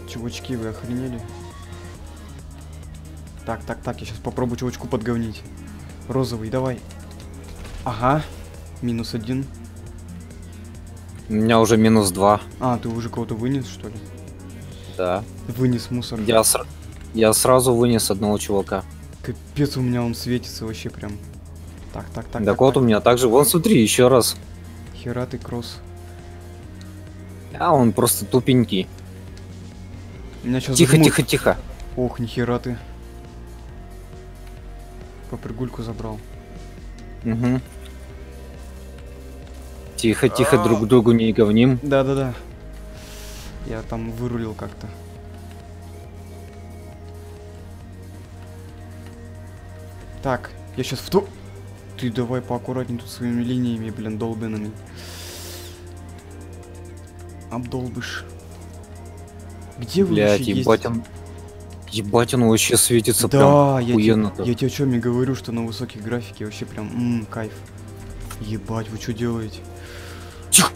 Чувачки, вы охренели? Так, я сейчас попробую чувачку подговнить. Розовый, давай. Ага. -1. У меня уже -2. А, ты уже кого-то вынес, что ли? Да. Вынес мусор. Я сразу вынес одного чувака. Капец, у меня он светится вообще прям. Так. Так вот, у меня также. Вон, смотри, еще раз. Хера ты, кросс. А он просто тупенький. Меня сейчас Тихо. Ох, нихера ты. Попрыгульку забрал. Угу. Тихо, друг другу не говним. Да. Я там вырулил как-то. Так, я сейчас в то... Ты давай поаккуратней тут своими линиями, блин, долбанными. Обдолбышь. Где вы Блять, вообще ебать, он вообще светится да, прям охуенно. я тебе о чем и говорю, что на высоких графике вообще прям, кайф. Ебать, вы что делаете? Тихо.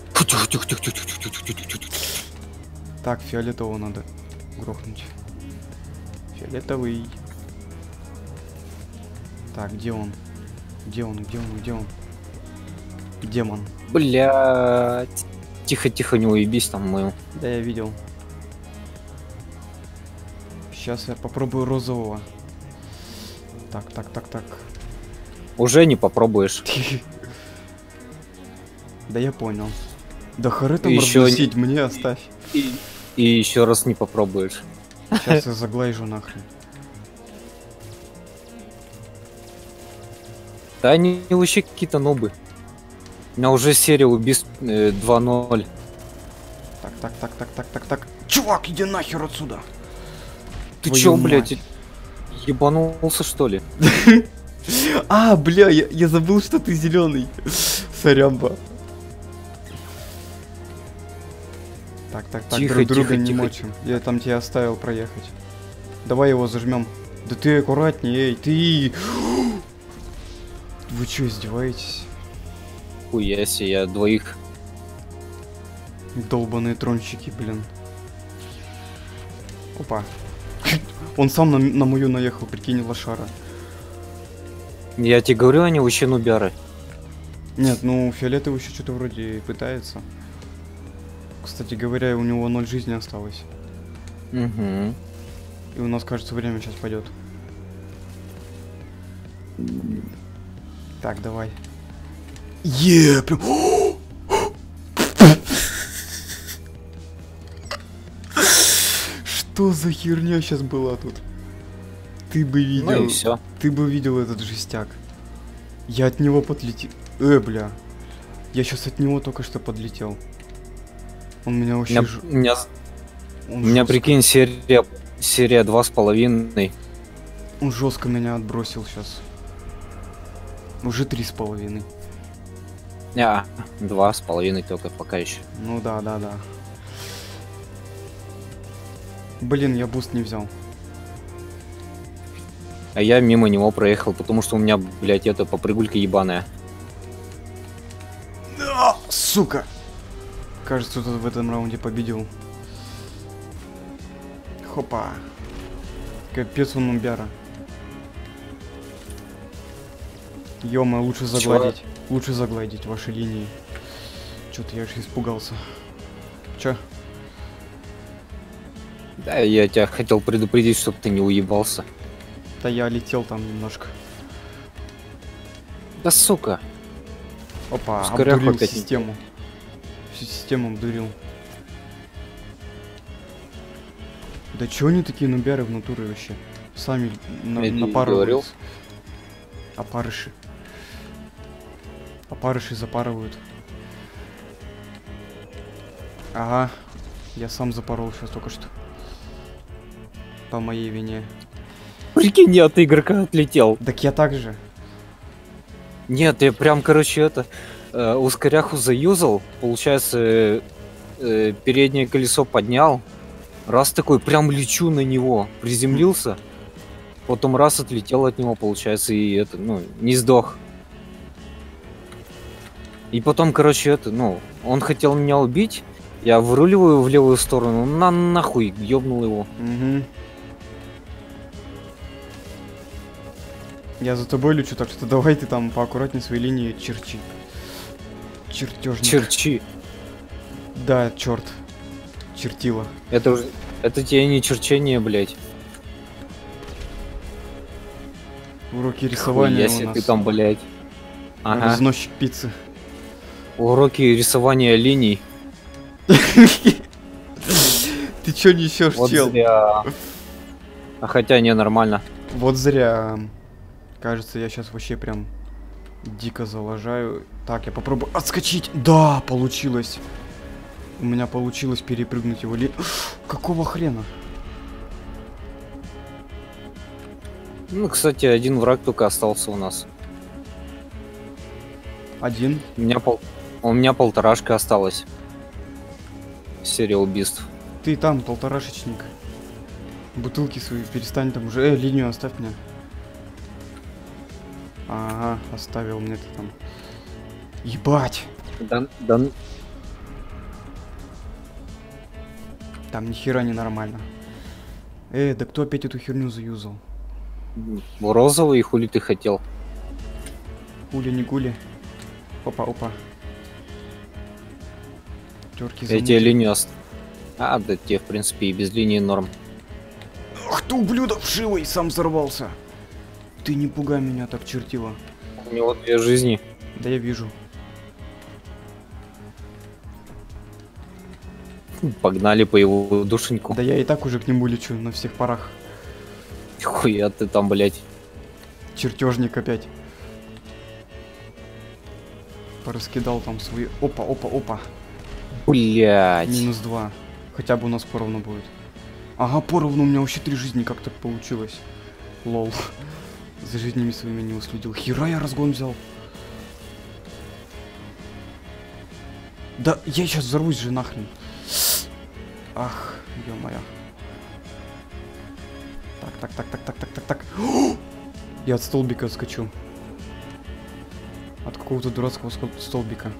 Так, фиолетового надо грохнуть. Фиолетовый. Так, где он? Где он? Демон. Блять. Тихо, не уебись там мою. Да, я видел. Сейчас я попробую розового. Так. Уже не попробуешь. Да я понял. Да хоры там Еще разносить, мне оставь. И еще раз не попробуешь. Сейчас я заглажу нахрен. Да они вообще какие-то нубы. У меня уже серия убийств 2-0. Так. Чувак, иди нахер отсюда. Ты Твою чё, мать. блядь, ебанулся что ли? А, бля, я забыл, что ты зеленый. Сорямба. Так, друг друга не мочим. Я там тебя оставил проехать. Давай его зажмем. Да ты аккуратнее, эй, ты. Вы что, издеваетесь? Хуяси, я двоих. Долбаные трончики, блин. Опа. Он сам на мою наехал, прикинь, лошара. Я тебе говорю, они вообще нубяры. Нет, ну фиолетовый еще что-то вроде пытается. Кстати говоря, у него 0 жизни осталось. Угу. И у нас, кажется, время сейчас пойдет. Так, давай. Прям... Что за херня сейчас была тут? Ты бы видел. Ну и все. Ты бы видел этот жестяк. Я от него подлетел. Бля. Я сейчас от него только что подлетел. Он меня вообще... У меня прикинь, серия 2,5. Он жестко меня отбросил сейчас. Уже 3,5. 2,5 только пока еще. Ну да. Блин, я буст не взял. А я мимо него проехал, потому что у меня, блядь, это попрыгулька ебаная. Сука! Кажется, кто-то в этом раунде победил. Хопа. Капец он умбяра. Ё-мо, лучше загладить. Лучше загладить ваши линии. Чё-то я аж испугался. Чё? Да, я тебя хотел предупредить, чтобы ты не уебался. Да я летел там немножко. Да сука. Опа, Ускорях обдурил опять систему. Всю систему обдурил. Да чё они такие нубяры в натуре вообще? Сами напарываются. Опарыши. Опарыши запарывают. Ага. Я сам запорол сейчас только что. По моей вине. Прикинь, я от игрока отлетел. Так я так же. Нет, я прям, короче, ускоряху заюзал. Получается, переднее колесо поднял. Раз такой, прям лечу на него. Приземлился. Потом раз отлетел от него, получается, и не сдох. И потом, короче, он хотел меня убить. Я выруливаю в левую сторону, нахуй, ёбнул его. Угу. Я за тобой лечу, так что давай ты там поаккуратнее свои линии черчи. Чертежник. Черчи. Да, черт. Чертила. Это тебе не черчение, блядь. Уроки рисования Хуя у себе нас. ты там, блядь. Ага. Разносчик пиццы. Уроки рисования линий. Ты чё несешь, Вот чел? зря. А хотя не, нормально. Вот зря. Кажется, я сейчас вообще прям дико залажаю. Так, я попробую отскочить. Да, получилось. У меня получилось перепрыгнуть его Какого хрена? Ну, кстати, один враг только остался у нас. Один. У меня полторашка осталась. Серия убийств. Ты там, полторашечник. Бутылки свои перестань там уже. Линию оставь мне. Ага, оставил мне ты там. Ебать! Да, Там ни хера не нормально. Да кто опять эту херню заюзал? розовый, хули ты хотел? Гули не гули. Опа, опа. Терки Я тебе линию да тебе, в принципе, и без линии норм. Ах ты, ублюдок вшивый, сам взорвался. Ты не пугай меня так, чертила. У него 2 жизни. Да я вижу. Погнали по его душеньку. Да я и так уже к нему лечу на всех парах. Хуя ты там, блядь. Чертежник опять. Пораскидал там свои... Опа, опа, опа. Блядь. -2. Хотя бы у нас поровну будет. Ага, поровну, у меня вообще 3 жизни, как так получилось. Лол. За жизнями своими не уследил. Хера я разгон взял. Да я сейчас взорвусь же нахрен. Ах, ё-моё. Так. Я от столбика скачу. От какого-то дурацкого столбика.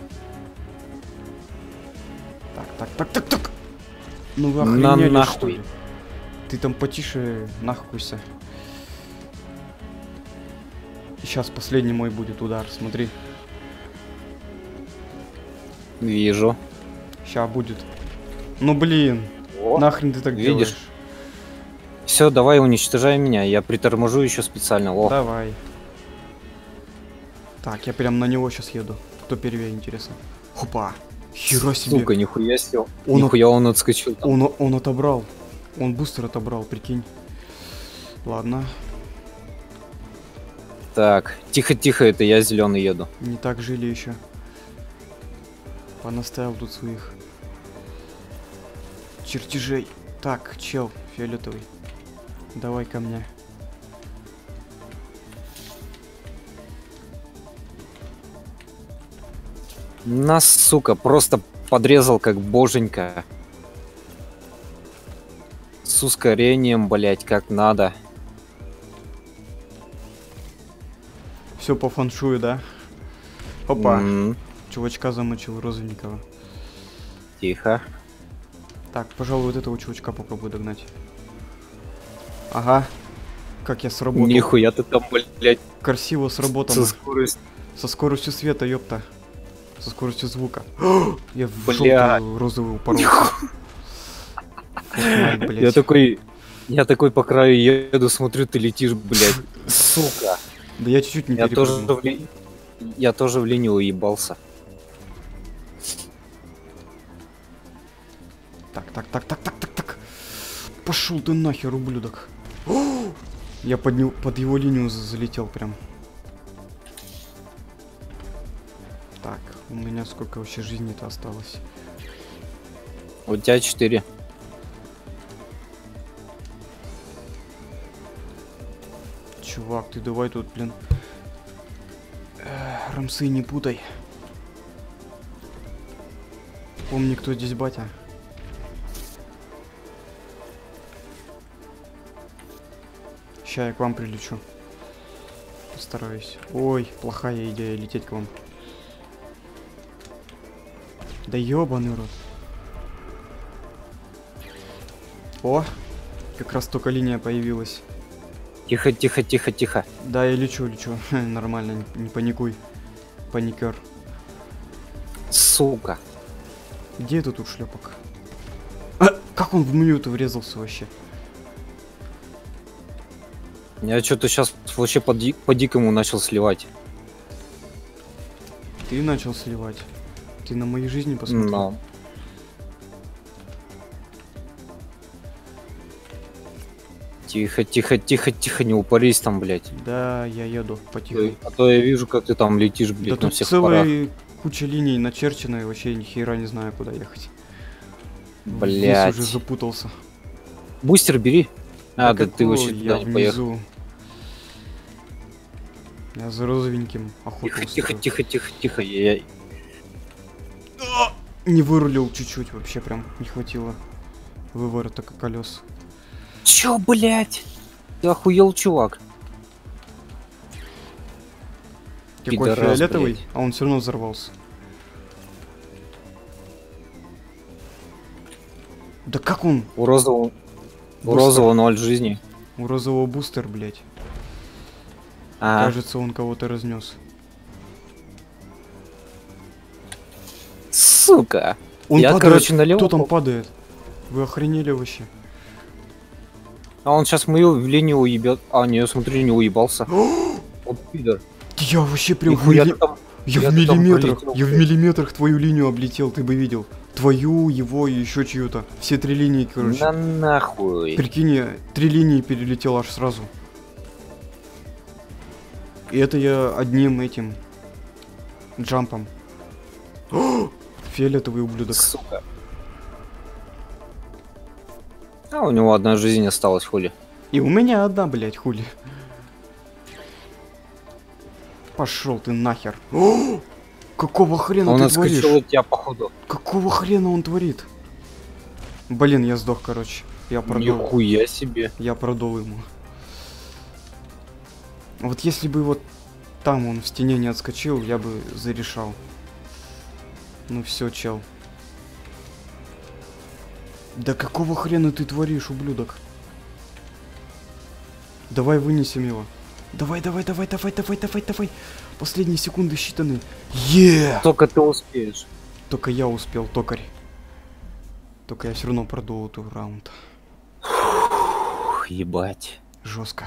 Так. Ну вы охренели, нахуй. что ли? Ты там потише нахуйся. Сейчас последний мой будет удар, смотри. Вижу. Ща будет. Ну блин, О, нахрен ты так видишь? делаешь? Все, давай уничтожай меня. Я приторможу еще специально. О, Давай. Так, я прям на него сейчас еду. Кто первее, интересно. Хопа. Хера себе. сука, нихуя себе. Он Нихуя он отскочил. Он отобрал. Он быстро отобрал, прикинь. Ладно. Так, тихо, это я зеленый еду. Не так жили еще. Понаставил тут своих чертежей. Так, чел, фиолетовый. Давай ко мне. Нас, сука, просто подрезал как боженька. С ускорением, блять, как надо. Все по фаншую, да? Опа. М, Чувачка замочил розовенького. Тихо. Так, пожалуй, вот этого чувачка попробую догнать. Ага. Как я сработал. Нихуя ты там, блять, Красиво сработано. скоростью. Со скоростью света, ёпта. Со скоростью звука. Я в Бля. желтую розовую упоролся. Ой, блядь. Я такой по краю еду, смотрю, ты летишь, блядь. Сука. Да я чуть-чуть не Я перепрыгнул. тоже в линию уебался. Так. Пошел ты нахер, ублюдок. Я под его линию залетел прям. Так, у меня сколько вообще жизни-то осталось? У тебя 4. Чувак, ты давай тут, блин. Рамсы не путай. Помни, кто здесь батя. Ща я к вам прилечу. Постараюсь. Ой, плохая идея лететь к вам. Да ёбаный рот. О, как раз только линия появилась. Тихо, тихо, тихо, тихо. Да, я лечу. Нормально, не паникуй. Паникер. Сука. Где это тут шлепок? А, как он в меню-то врезался вообще? Я что-то сейчас вообще по-дикому начал сливать. Ты начал сливать. Ты на моей жизни посмотри. Но. Тихо, тихо, тихо, тихо, не упарись там, блядь. Да, я еду потихоньку. А то я вижу, как ты там летишь, Да блядь, на тут всех парах. целая куча линий начерчена, и вообще ни хера не знаю, куда ехать. Блядь. Здесь уже запутался. Бустер бери. А, да ты какой? вообще туда Я не поехал. внизу. Я за розовеньким охоту Тихо, тихо, устроил. тихо, тихо, тихо. Я... Не вырулил чуть-чуть, вообще прям не хватило выворота колес. Чё, блядь? Ты охуел, чувак? Какой Пидорас, фиолетовый, блядь. а он все равно взорвался. Да как он? У розового... У Бустер. розового 0 жизни. У розового бустер, блядь. А, Кажется, он кого-то разнес. сука. Он Я, падает. короче, налево Кто там пол- падает? Вы охренели вообще? А он сейчас мою линию уебет. А, не, я смотрю, не уебался. Вот пидор. Я вообще прям в Нихуя милли- ты там... Я я в ты там миллиметрах, пролетел, я в блядь. миллиметрах твою линию облетел, ты бы видел. Твою, его и еще чью-то. Все 3 линии, короче. На нахуй. Прикинь, я 3 линии перелетел аж сразу. И это я одним этим джампом. О! Фиолетовый ублюдок. Сука. А у него одна жизнь осталась, хули. И у меня одна, блядь, хули. Пошел ты нахер. О! Какого хрена Он ты отскочил творишь? от тебя, походу. Какого хрена он творит? Блин, я сдох, короче. Я продал. Нихуя себе. Я продал ему. Вот если бы вот там он в стене не отскочил, я бы зарешал. Ну все, чел. Да какого хрена ты творишь, ублюдок? Давай вынесем его. Давай. Последние секунды считаны. Только ты успеешь. Только я успел, токарь. Только я все равно продул эту раунд. Ух, ебать. Жестко.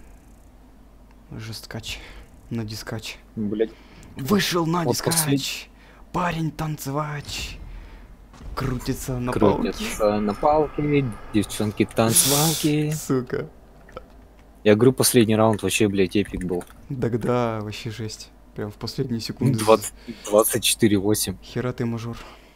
Жесткач. На дискач. Блять. Вышел на Вот дискач. Парень танцевач. Крутится на палке. Крутятся на палке, девчонки танцвалки. Сука. Я говорю, последний раунд вообще, блядь, эпик был. Да, вообще жесть. Прям в последние секунды. 24-8. Хера ты мажор.